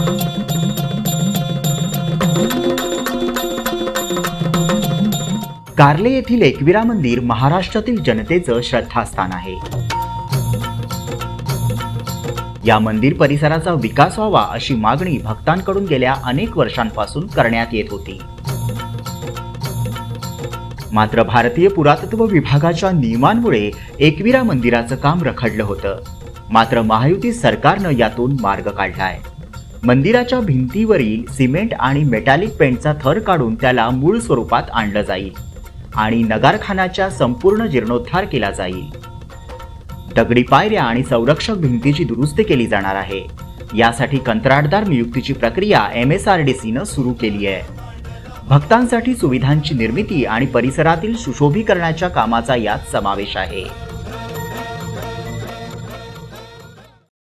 कार्ले येथील एकविरा मंदिर महाराष्ट्रातील जनतेचं श्रद्धास्थान आहे। या मंदिर परिसराचा विकास व्हावा अशी मागणी भक्तांकडून गेल्या अनेक वर्षांपासून करण्यात येत होती। मात्र भारतीय पुरातत्व विभागाच्या नियमांमुळे एकविरा मंदिराचं काम रखडलं होतं। मात्र महायुती सरकारनं यातून मार्ग काढलाय। मंदिराच्या भिंतीवरील सिमेंट आणि मेटॅलिक पेंटचा थर काढून त्याला मूळ स्वरूपात आणलं जाईल आणि नगारखानाच्या संपूर्ण जीर्णोद्धार केला जाईल। दगडी पायऱ्या आणि संरक्षक भिंतीची दुरुस्ती केली जाणार आहे। यासाठी कंत्राटदार नियुक्तीची प्रक्रिया MSRDCनं सुरू केली आहे। भक्तांसाठी सुविधांची निर्मिती आणि परिसरातील सुशोभीकरणाच्या कामाचा यात समावेश आहे।